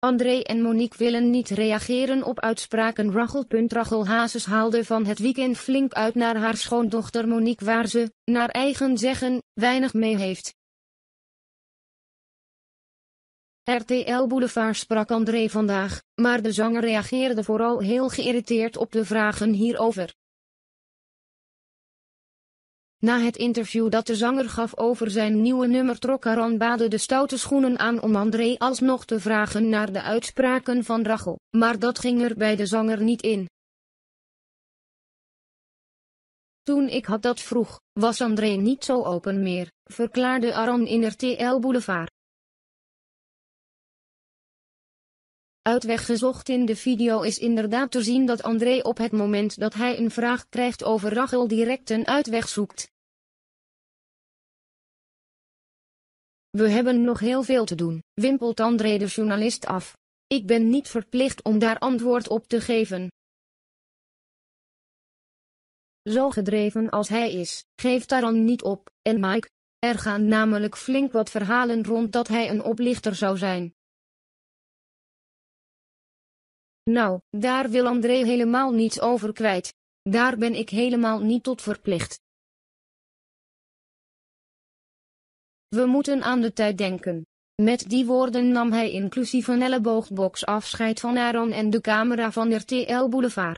André en Monique willen niet reageren op uitspraken. Rachel Hazes haalde van het weekend flink uit naar haar schoondochter Monique, waar ze, naar eigen zeggen, weinig mee heeft. RTL Boulevard sprak André vandaag, maar de zanger reageerde vooral heel geïrriteerd op de vragen hierover. Na het interview dat de zanger gaf over zijn nieuwe nummer trok Aron Bade de stoute schoenen aan om André alsnog te vragen naar de uitspraken van Rachel, maar dat ging er bij de zanger niet in. Toen ik had dat vroeg, was André niet zo open meer, verklaarde Aron in RTL Boulevard. Uitweg gezocht. In de video is inderdaad te zien dat André op het moment dat hij een vraag krijgt over Rachel direct een uitweg zoekt. We hebben nog heel veel te doen, wimpelt André de journalist af. Ik ben niet verplicht om daar antwoord op te geven. Zo gedreven als hij is, geeft Aron niet op, en Mike. Er gaan namelijk flink wat verhalen rond dat hij een oplichter zou zijn. Nou, daar wil André helemaal niets over kwijt. Daar ben ik helemaal niet tot verplicht. We moeten aan de tijd denken. Met die woorden nam hij inclusief een elleboogbox afscheid van Aron en de camera van RTL Boulevard.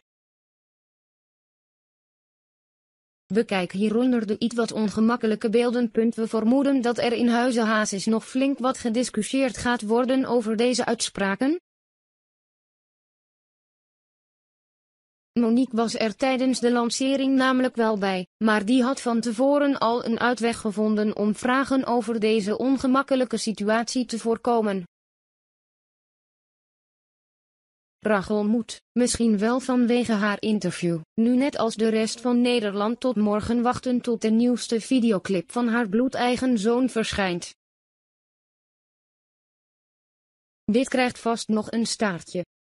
Bekijk hieronder de iets wat ongemakkelijke beelden. We vermoeden dat er in Huize Hazes nog flink wat gediscussieerd gaat worden over deze uitspraken. Monique was er tijdens de lancering namelijk wel bij, maar die had van tevoren al een uitweg gevonden om vragen over deze ongemakkelijke situatie te voorkomen. Rachel moet, misschien wel vanwege haar interview, nu net als de rest van Nederland tot morgen wachten tot de nieuwste videoclip van haar bloedeigen zoon verschijnt. Dit krijgt vast nog een staartje.